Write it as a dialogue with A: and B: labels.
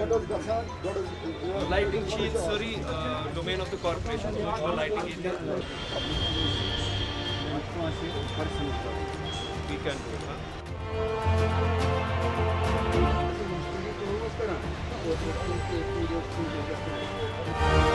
A: Lighting sheets, sorry, domain of the corporation, so for lighting area, we can do it. Huh?